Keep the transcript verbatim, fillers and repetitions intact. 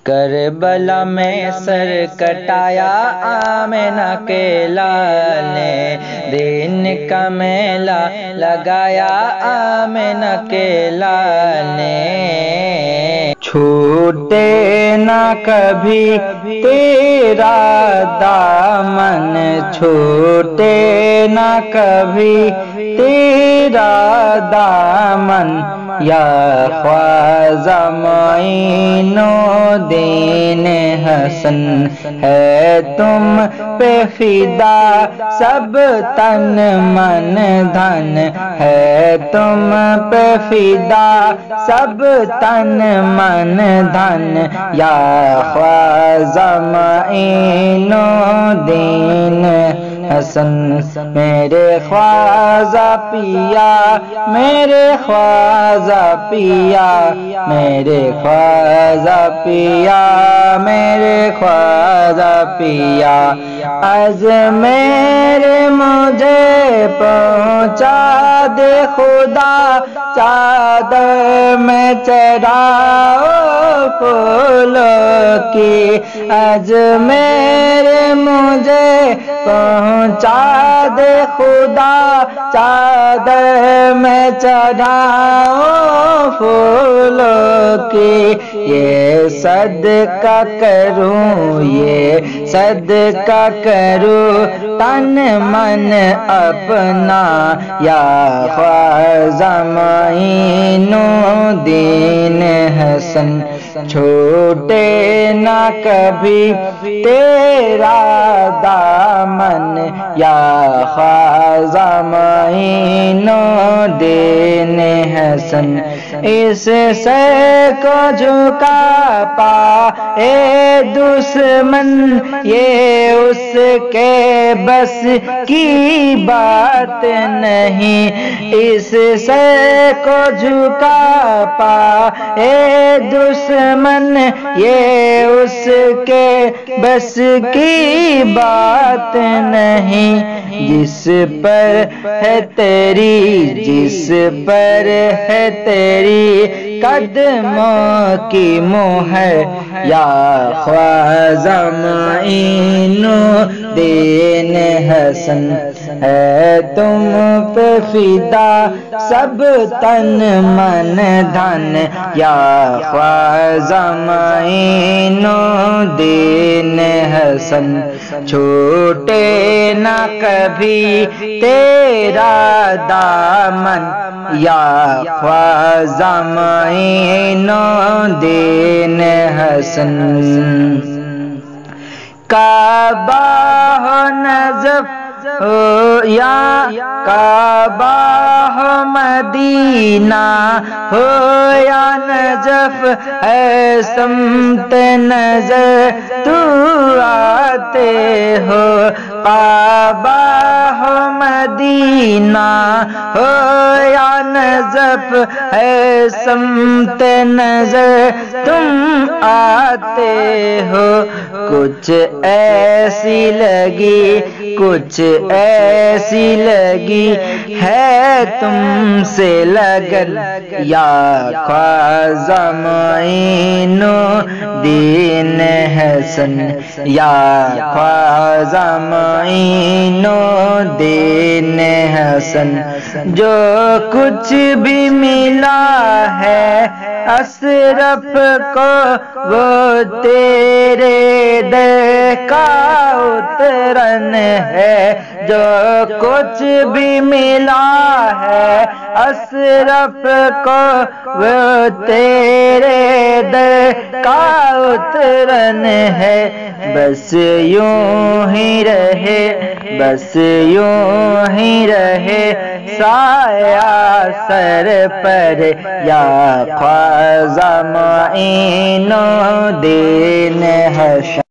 کربلا میں سر کٹایا آمنہ کے لال نے، دین کا میلہ لگایا آمنہ کے لال نے۔ چھوٹے نہ کبھی تیرا دامن، چھوٹے نہ کبھی تیرا دامن، یا خواجہ معین الدین حسن ہے تم پہ فدا، سب تن من دھن ہے تم پہ فدا، سب تن من دھن، یا خواجہ معین الدین حسن۔ میرے خواجہ پیا، میرے خواجہ پیا، میرے خواجہ پیا، میرے خواجہ پیا، آج میرے مجھے پہنچا دے خدا، چادر میں چڑھاؤ پھولوں کی، آج میرے مجھے پہنچا دے خدا، چادر میں چڑھاؤ پھولوں کی، یہ صدقہ کروں، یہ صدقہ کروں تن من اپنا، یا خواجہ معین الدین حسن۔ چھوٹے نہ کبھی تیرا دامن، یا خواجہ معین الدین حسن۔ اس سر کو جھکا پائے دشمن، یہ اس کے بس کی بات نہیں، اس سر کو جھکا پائے دشمن، یہ اس کے بس کی بات نہیں، جس پر ہے تیری، جس پر ہے تیری قدموں کی مہر، یا خواجہ معین الدین حسن ہے تم پہ فدا، سب تن من دھن، یا خواجہ معین الدین حسن۔ چھوٹے نہ کبھی تیرا دامن، یا خواجہ معین الدین حسن۔ کعبہ ہو نجف ہو یا کعبہ ہو مدینہ ہو یا نجف، ہے سمت نظر تو آتے ہو، کعبہ ہو مدینہ ہو یا نجف، ہے سمت نظر تم آتے ہو، کچھ ایسی لگی، کچھ ایسی لگی ہے تم سے لگن، یا خواجہ معین الدین حسن، یا خواجہ معین الدین حسن۔ جو کچھ بھی ملا ہے اشرف کو، وہ تیرے در کا اترن ہے، جو کچھ بھی ملا ہے اشرف کو، وہ تیرے در کا اترن ہے، بس یوں ہی رہے، بس یوں ہی رہے سایہ سر پر، یا خواجہ معین الدین حسن۔